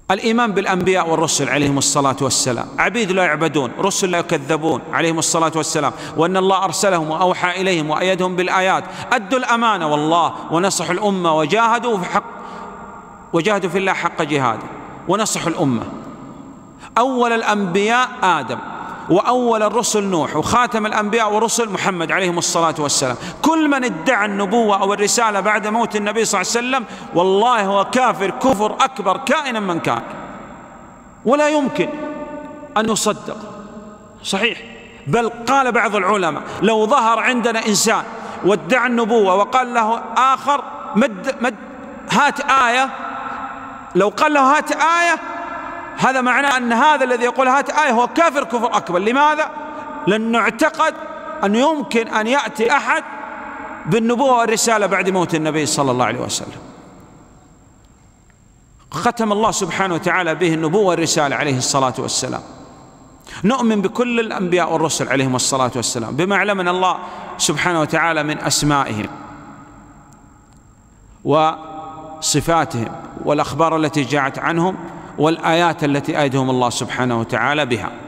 الإيمان بالأنبياء والرسل عليهم الصلاة والسلام، عبيد لا يعبدون، رسل لا يكذبون عليهم الصلاة والسلام، وأن الله أرسلهم وأوحى إليهم وأيدهم بالآيات، أدوا الأمانة والله ونصحوا الأمة وجاهدوا في الله حق جهاده ونصحوا الأمة. أول الأنبياء آدم، وأول الرسل نوح، وخاتم الأنبياء والرسل محمد عليهم الصلاة والسلام. كل من ادعى النبوة أو الرسالة بعد موت النبي صلى الله عليه وسلم والله هو كافر كفر أكبر كائنا من كان، ولا يمكن أن يصدق. صحيح، بل قال بعض العلماء لو ظهر عندنا إنسان وادعى النبوة وقال له آخر هات آية، لو قال له هات آية، هذا معناه أن هذا الذي يقول هات آية هو كافر كفر أكبر. لماذا؟ لأنه اعتقد أن يمكن أن يأتي أحد بالنبوة والرسالة بعد موت النبي صلى الله عليه وسلم. ختم الله سبحانه وتعالى به النبوة والرسالة عليه الصلاة والسلام. نؤمن بكل الأنبياء والرسل عليهم الصلاة والسلام بما علمنا الله سبحانه وتعالى من أسمائهم وصفاتهم والأخبار التي جاءت عنهم والآيات التي أيدهم الله سبحانه وتعالى بها.